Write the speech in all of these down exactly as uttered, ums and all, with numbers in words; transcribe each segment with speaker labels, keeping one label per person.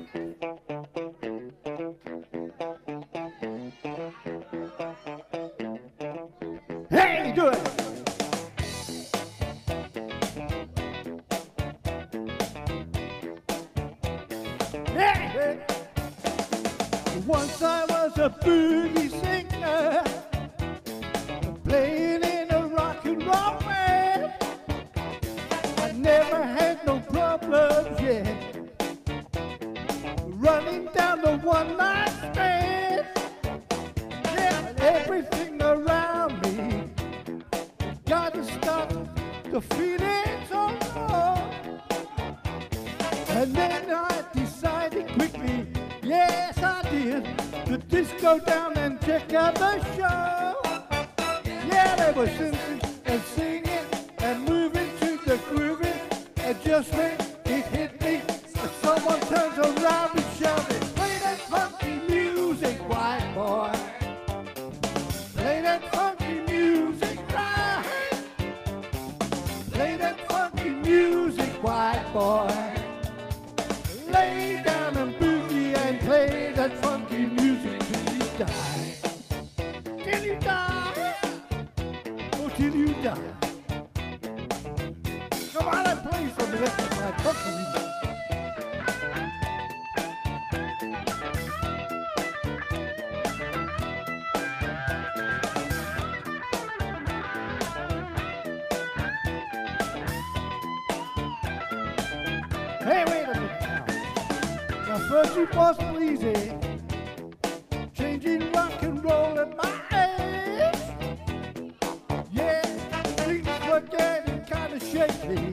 Speaker 1: Hey, do it! Hey! Once I was a boogie singer, playing in a rock and roll band. I never had no problems yet, running down the one night stand. Yeah, everything around me got to stop the feeling so wrong. And then I decided quickly, yes I did, to just go down and check out the show. Yeah, they were singing and singing and moving to the grooving, and just when it hit me, someone turns around and shouted, play that funky music, white boy. Play that funky music, right? Play that funky music, white boy. Lay down and boogie and play that funky music till you die. Till you die. Oh, till you die. Come on and play some electrified funky music. Hey, wait a minute now. Now first it wasn't easy, changing rock and roll at my age. Yeah, things were getting kind of shaky.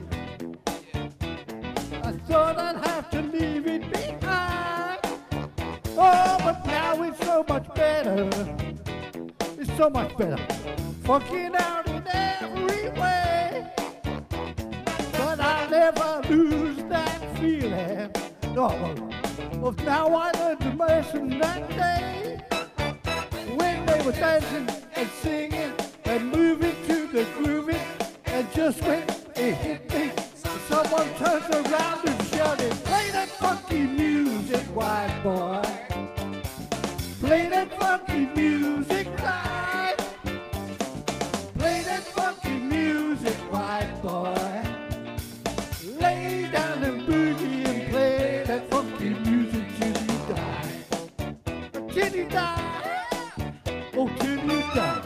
Speaker 1: I thought I'd have to leave it behind. Oh, but now it's so much better. It's so much better. Funking out in every way. But I'll never lose that feeling. No, no, no. Well, now I learned the lesson that day, when they were dancing and singing and moving to the grooving, and just when it hit me, someone turns around and shouted, play that funky music, white boy. Play that funky music, right? Play that funky music, white boy. Lay down and boogie and play that funky music till you die. Till you die. Oh, till you die.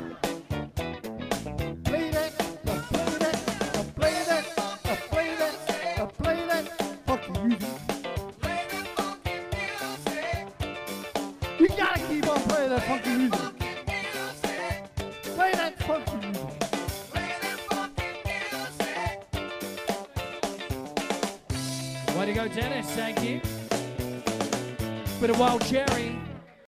Speaker 1: Play that, uh, play that, uh, play that, uh, play that, uh, play that funky music. Play that funky music. You gotta keep on playing that funky music. Play that funky music.
Speaker 2: Way to go, Dennis, thank you. Bit of Wild Cherry.